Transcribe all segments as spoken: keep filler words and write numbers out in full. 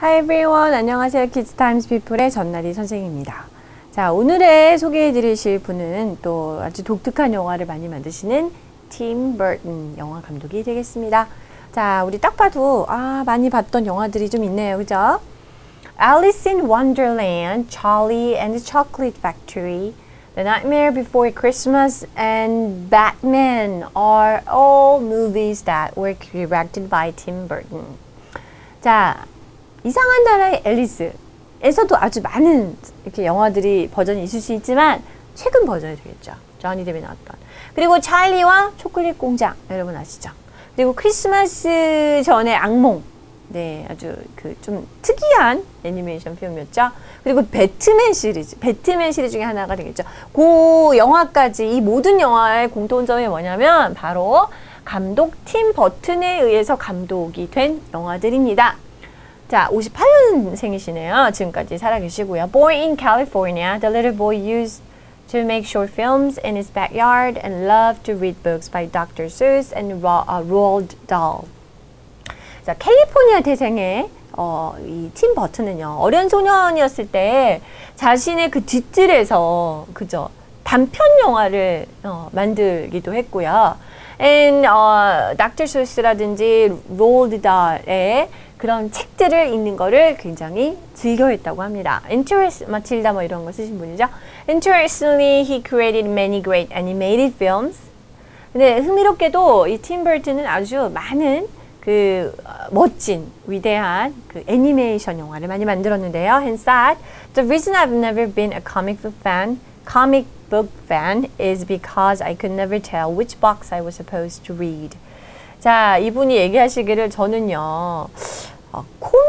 Hi everyone, 안녕하세요. Kids Times People의 전나리 선생님입니다. 자, 오늘의 소개해 드리실 분은 또 아주 독특한 영화를 많이 만드시는 팀 버튼 영화 감독이 되겠습니다. 자, 우리 딱 봐도 아, 많이 봤던 영화들이 좀 있네요. 그죠? Alice in Wonderland, Charlie and the Chocolate Factory, The Nightmare Before Christmas, and Batman are all movies that were directed by Tim Burton. 자, 이상한 나라의 앨리스에서도 아주 많은 이렇게 영화들이 버전이 있을 수 있지만 최근 버전이 되겠죠. 조니 뎁이 나왔던. 그리고 찰리와 초콜릿 공장 여러분 아시죠? 그리고 크리스마스 전의 악몽. 네, 아주 그 좀 특이한 애니메이션 필름이었죠. 그리고 배트맨 시리즈, 배트맨 시리즈 중에 하나가 되겠죠. 그 영화까지 이 모든 영화의 공통점이 뭐냐면 바로 감독 팀 버튼에 의해서 감독이 된 영화들입니다. 자, 오십팔 년생이시네요. 지금까지 살아계시고요. Born in California, the little boy used to make short films in his backyard and loved to read books by doctor Seuss and Roald Dahl. 자, 캘리포니아 태생의 어, 이 팀 버튼은요, 어린 소년이었을 때 자신의 그 뒷뜰에서 그죠 단편 영화를 어, 만들기도 했고요. And 어, 닥터 소스라든지 로ald 다hl의 그런 책들을 읽는 거를 굉장히 즐겨했다고 합니다. Interest, 마틸다 뭐 이런 거 쓰신 분이죠. Interestingly, he created many great animated films. 근데 흥미롭게도 이 팀 버튼은 아주 많은 그 어, 멋진 위대한 그 애니메이션 영화를 많이 만들었는데요. Hence that the reason I've never been a comic book fan, comic book fan is because I could never tell which box I was supposed to read. 자, 이분이 얘기하시기를 저는요, 어,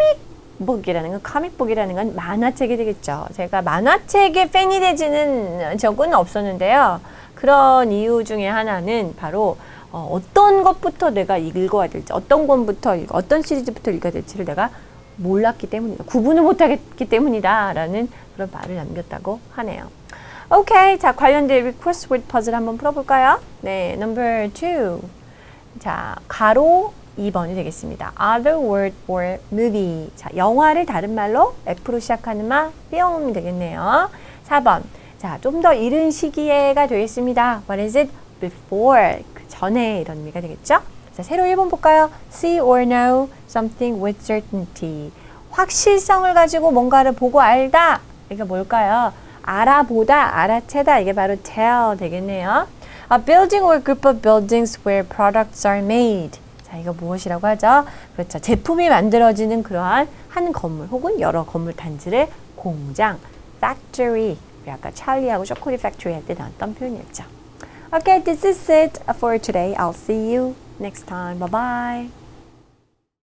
코믹북이라는 건, 코믹북이라는 건 만화책이 되겠죠. 제가 만화책의 팬이 되지는 적은 없었는데요. 그런 이유 중에 하나는 바로 어, 어떤 것부터 내가 읽어야 될지, 어떤 권부터 읽어, 어떤 시리즈부터 읽어야 될지를 내가 몰랐기 때문이다. 구분을 못하겠기 때문이다. 라는 그런 말을 남겼다고 하네요. 오케이. 자, 관련된 crossword 퍼즐 한번 풀어볼까요? 네, number two. 자, 가로 이 번이 되겠습니다. Other word for movie. 자, 영화를 다른 말로 F로 시작하는 말, film이 되겠네요. 사 번. 자, 좀 더 이른 시기에가 되겠습니다. What is it? Before. 그 전에 이런 의미가 되겠죠? 자, 새로 일 번 볼까요? See or know something with certainty. 확실성을 가지고 뭔가를 보고 알다. 이게 뭘까요? 알아보다, 알아채다. 이게 바로 tell 되겠네요. A building or group of buildings where products are made. 자, 이거 무엇이라고 하죠? 그렇죠. 제품이 만들어지는 그러한 한 건물 혹은 여러 건물 단지를 공장, factory. 우리 아까 찰리하고 초콜릿 팩토리 할 때 나왔던 표현이었죠. Okay, this is it for today. I'll see you next time. Bye bye.